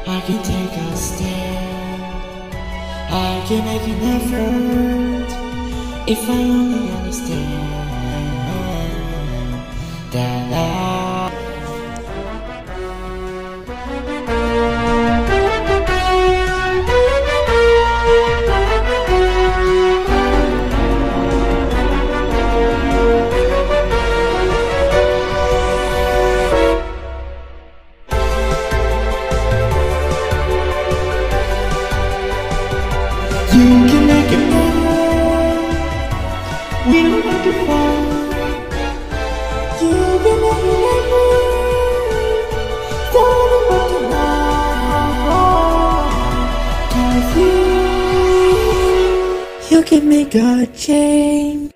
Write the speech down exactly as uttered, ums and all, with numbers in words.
I can take a stand. I can make an effort if I only understand that I you can make it better. We don't have to fight. You can make it better. Don't about to lie. 'Cause you, you can make a change.